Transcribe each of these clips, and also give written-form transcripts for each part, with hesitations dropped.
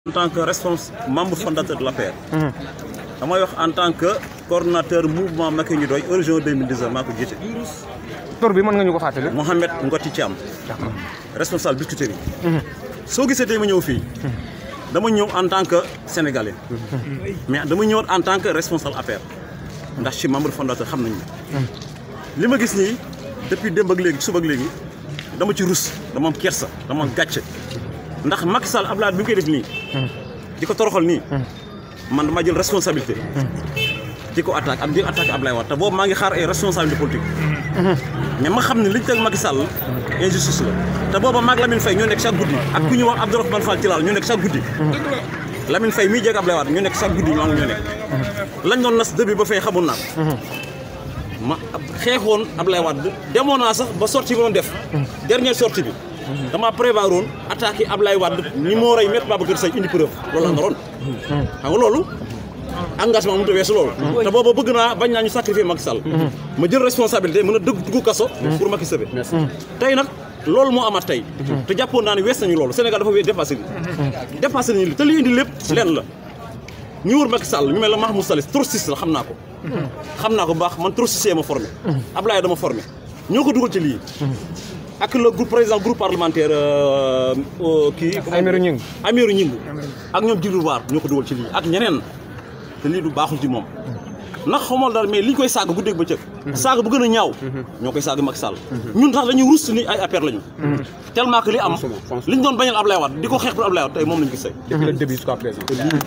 En tant que responsable membre fondateur de l'APR. damay wax en tant que coordonnateur mouvement Macky ñu doy région 2019 maa ko jiite. tur bi mën nga ñu ko fàttali. Mohamed Ngoti Thiam. responsable Biscuiterie. soo gisee tey ma ñëw fii. dama ñëw en tant que sénégalais. mais dama ñëw en tant que responsable APR. ndax ci membre fondateur xam nañu li ma gis nii depuis démb ak léegi suba ak léegi dama ci rus dama am kersa dama am gàcce. ndax Macky Sall Abdoulaye bi mu koy def nii. di ko toroxal nii. man dama jël responsabilité. di ko attaque ak di attaqué Abdoulaye Wade te boobu maa ngi xaar ay responsabilité politique. mais ma xam ne liñ teg Macky Sall injustice la. te booba maag Lamine Faye ñoo nekk chaque guddi. ak ku ñu wax Abdourahmane Fall Tilal ñoo nekk chaque guddi. Lamine Faye miy jeeg Abdoulaye Wade ñoo nekk chaque guddi ñoo nekk. lañ doon nas début ba fay xamoon naa ko. ma xeexoon Abdoulaye Wade demoon naa sax ba sortie bi doon def. dernière sortie bi. dama prévoir woon attaqué Ablaye Wade ni moo rey Maître Babacar Seye indi preuve loolu la nga doon xam nga loolu engagement mu ta weesu loolu te booba bëgg naa bañ naa ñu sacrifier Macky Sall ma jël responsabilité mën a dugg kaso pour Macky Sall tey nag loolu moo amaat tey te jàppoon naa ne wees nañu loolu Sénégal dafa dépassé nañu li te li indi lépp leen la ñu wër Macky Sall ñu mel la Mahmoud Saleh trotskiste la xam naa ko bu baax man trotskiste ma formé Ablaye dama formé ñoo ko dugal ci lii ak le groupe président groupe parlementaire kii. Amirou Gningue ak ñoom Djibril War ñoo ko dugal ci lii ak ñeneen te lii du baaxul ci moom. ndax xamal dara mais li ñu koy saaga guddeeg bëccëg. saaga bu gën a ñaaw. ñoo koy saaga Macky Sall. ñun tax dañuy rus ni ay APR lañu. tellement que li am li ñu doon bañal Ablaye Wade di ko xeex pour Ablaye Wade tey moom lañu gis tey. depuis le début jusqu'à présent.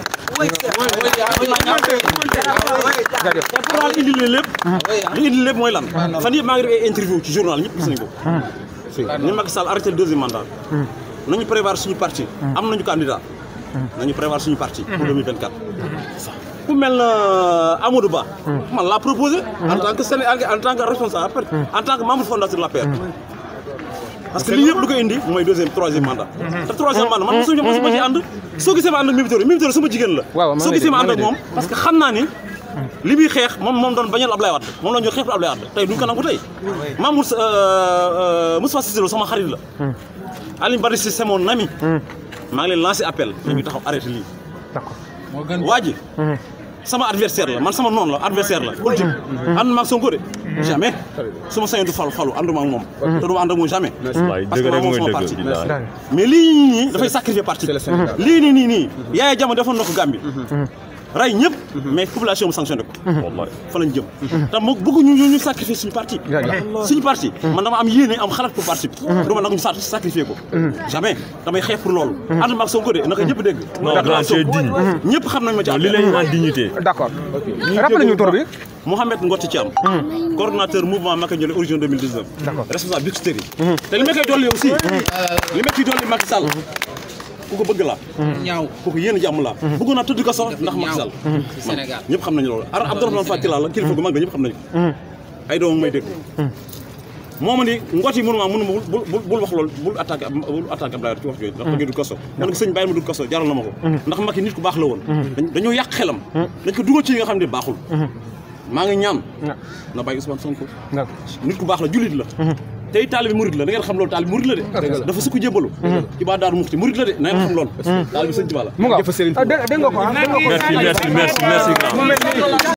te pour daal indi leen lépp. li indi lépp mooy lan. fan yëpp maa ngi def ay interview ci journal ñëpp gis nañu ko. ni Macky Sall arrêté le deuxième mandat. nañu prévoir suñu parti. am nañu candidat. nañu prévoir suñu parti. pour 2024. ku mel na Amadou Ba. man laa proposé. en tant que Sénégal en tant que responsable en tant que membre fondateur de l'APR. parce que lii yëpp lu ko indi mooy troisième mandat. te troisième mandat man mosuma ci ànd. soo gisee ma ànd ak Mimi Touré sama jigéen la. soo gisee ma ànd ak moom parce que xam naa ni. li muy xeex moom doon bañal Ablaye Wade moom la ñu xeex pour Ablaye Wade tey duñ ko nangu tey. Mamour Moustapha Cissé Lo sama xarit la. Alioune Badara Cissé c'est mon ami. maa ngi leen lancé appel. ñu taxaw arrêté lii. d'accord waa ji sama adversaire la man sama noonu la adversaire la politique. ànd maag Sonko de. jamais su ma sañoon du falu ànduma ak moom. te du ma ànd ak moom jamais. parce que moom sama parti. mais lii nii dafay sacrifier parti. lii nii Yaya Jammeh defoon na ko Gambie. ray ñëpp mais population mu sanctionné ko. fa lañ jëm. te mu bëgguñu ñu sacrifier suñu parti. man dama am yéene am xalaat pour parti bi. du ma nag ñu sacrifier ko. jamais damay xeex pour loolu. ànd maag Sonko de naka ñëpp dégg. ñëpp xam nañ ma ci am. li lañu en dignité. d'accord rappelé ñu tur bi. Mohamed Ngoti Thiam. coordonnateur mouvement Macky ñu doy région 2019. d'accord responsable Biscuiterie. te li ma koy dolli aussi. li ma ciy dolli Macky Sall. ku ko bëgg laa. ñaaw ku ko yéen jàmm laa. bëggoon naa tudd ko sax ndax Macky Sall. Sénégal ñëpp xam nañu loolu. Abdourahmane Fall Tilal la kilifa gu mag la ñëpp xam nañu ko. ay doomam may dégg. moo ma ni Ngoti mënuma bul wax loolu bul attaqué Abdoulaye ci wax jooju. ndax bëgg du kaso. man ko sëñ bàyyi ma du kaso jaral na ma ko. ndax Macky nit ku baax la woon. dañoo yàq xelam. dañ ko dugal ci yi nga xam ne baaxul. maa ngi ñaan. na bàyyi Ousmane Sonko. nit ku baax la jullit la. tey taalibi murid la da ngeen xam loolu taalibi murid la de. dafa sukk jébbalu. ci baa Daaru Muxti murid la de na ngeen xam loolu. taalibi Sëñ Tuubaa la. mu nga dégg nga ko merci